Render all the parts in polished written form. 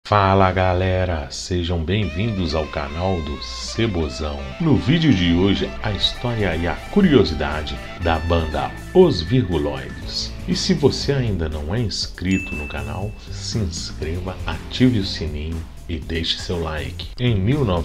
Fala galera, sejam bem-vindos ao canal do Cebozão. No vídeo de hoje, a história e a curiosidade da banda Os Virguloides. E se você ainda não é inscrito no canal, se inscreva, ative o sininho e deixe seu like. Em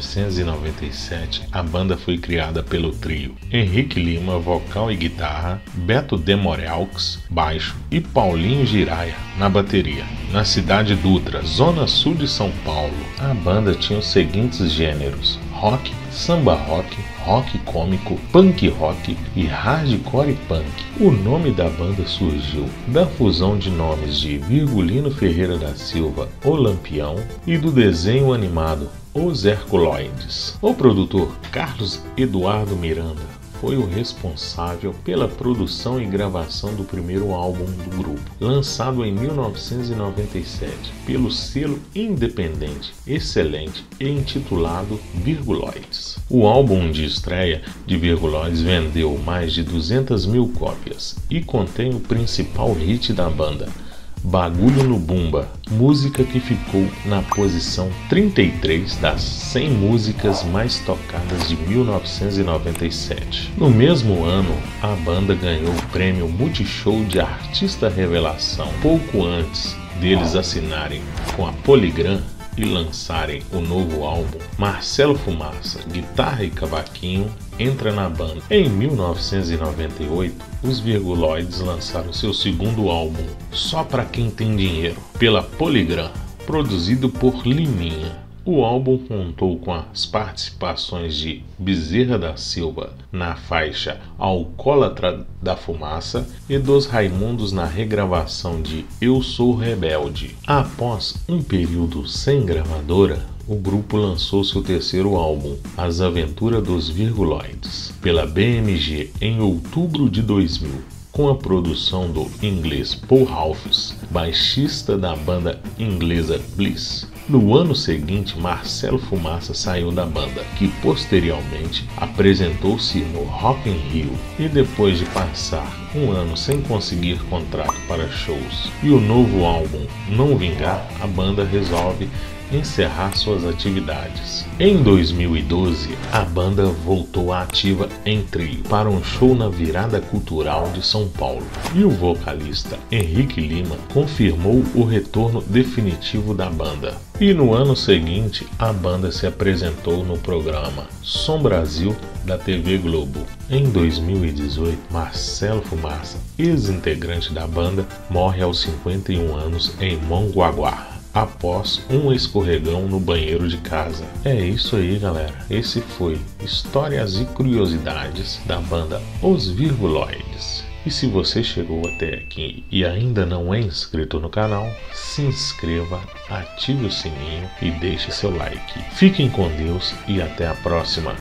1997, a banda foi criada pelo trio Henrique Lima, vocal e guitarra, Beto Demorelx, baixo e Paulinho Giraia na bateria. Na cidade Dutra, zona sul de São Paulo, a banda tinha os seguintes gêneros: rock, samba rock, rock cômico, punk rock e hardcore punk. O nome da banda surgiu da fusão de nomes de Virgulino Ferreira da Silva, o Lampião, e do desenho animado Os Herculoides. O produtor Carlos Eduardo Miranda foi o responsável pela produção e gravação do primeiro álbum do grupo, lançado em 1997 pelo selo independente Excelente e intitulado Virguloides. O álbum de estreia de Virguloides vendeu mais de 200 mil cópias e contém o principal hit da banda, Bagulho no Bumba, música que ficou na posição 33 das 100 músicas mais tocadas de 1997. No mesmo ano, a banda ganhou o prêmio Multishow de Artista Revelação, pouco antes deles assinarem com a Polygram e lançarem o novo álbum. Marcelo Fumaça, guitarra e cavaquinho, entra na banda. Em 1998, os Virguloides lançaram seu segundo álbum, Só Pra Quem Tem Dinheiro, pela Polygram, produzido por Liminha. O álbum contou com as participações de Bezerra da Silva na faixa Alcoólatra da Fumaça e dos Raimundos na regravação de Eu Sou Rebelde. Após um período sem gravadora, o grupo lançou seu terceiro álbum, As Aventuras dos Virguloides, pela BMG em outubro de 2000. Com a produção do inglês Paul Ralphs, baixista da banda inglesa Bliss. No ano seguinte, Marcelo Fumaça saiu da banda, que posteriormente apresentou-se no Rock in Rio, e depois de passar um ano sem conseguir contrato para shows e o novo álbum não vingar, a banda resolve encerrar suas atividades. Em 2012, a banda voltou à ativa em trio para um show na Virada Cultural de São Paulo, e o vocalista Henrique Lima confirmou o retorno definitivo da banda. E no ano seguinte, a banda se apresentou no programa Som Brasil da TV Globo. Em 2018, Marcelo Fumaça, ex-integrante da banda, morre aos 51 anos em Mongaguá, após um escorregão no banheiro de casa. É isso aí, galera. Esse foi Histórias e Curiosidades da banda Os Virguloides. E se você chegou até aqui e ainda não é inscrito no canal, se inscreva, ative o sininho e deixe seu like. Fiquem com Deus e até a próxima.